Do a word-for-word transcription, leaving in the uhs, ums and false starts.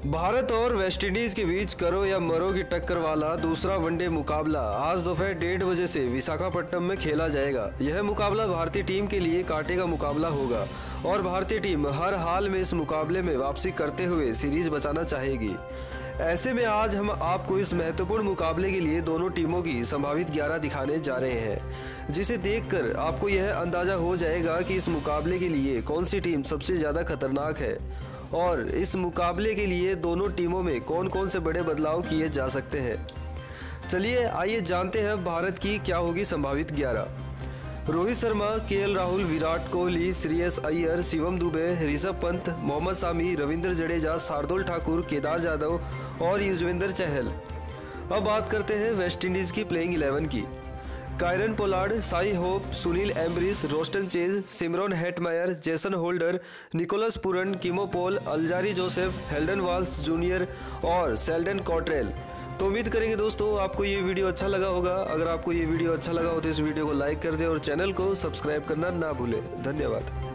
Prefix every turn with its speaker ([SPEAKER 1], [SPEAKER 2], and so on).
[SPEAKER 1] भारत और वेस्टइंडीज के बीच करो या मरो की टक्कर वाला दूसरा वनडे मुकाबला आज दोपहर डेढ़ बजे से विशाखापट्टनम में खेला जाएगा। यह मुकाबला भारतीय टीम के लिए कांटे का मुकाबला होगा और भारतीय टीम हर हाल में इस मुकाबले में वापसी करते हुए सीरीज बचाना चाहेगी। ऐसे में आज हम आपको इस महत्वपूर्ण मुकाबले के लिए दोनों टीमों की संभावित ग्यारह दिखाने जा रहे हैं, जिसे देखकर आपको यह अंदाजा हो जाएगा कि इस मुकाबले के लिए कौन सी टीम सबसे ज़्यादा खतरनाक है और इस मुकाबले के लिए दोनों टीमों में कौन कौन से बड़े बदलाव किए जा सकते हैं। चलिए आइए जानते हैं भारत की क्या होगी संभावित ग्यारह। रोहित शर्मा, केएल राहुल, विराट कोहली, श्रेयस अय्यर, शिवम दुबे, ऋषभ पंत, मोहम्मद शामी, रविंद्र जडेजा, शार्दुल ठाकुर, केदार जाधव और युजवेंद्र चहल। अब बात करते हैं वेस्टइंडीज की प्लेइंग इलेवन की। Kieron Pollard, Shai Hope, Sunil Ambris, Roston Chase, Shimron Hetmyer, Jason Holder, Nicholas Pooran, Keemo Paul, Alzarri Joseph, Hayden Walsh junior और शेल्डन कॉट्रेल। तो उम्मीद करेंगे दोस्तों आपको ये वीडियो अच्छा लगा होगा। अगर आपको ये वीडियो अच्छा लगा हो तो इस वीडियो को लाइक कर दें और चैनल को सब्सक्राइब करना ना भूलें। धन्यवाद।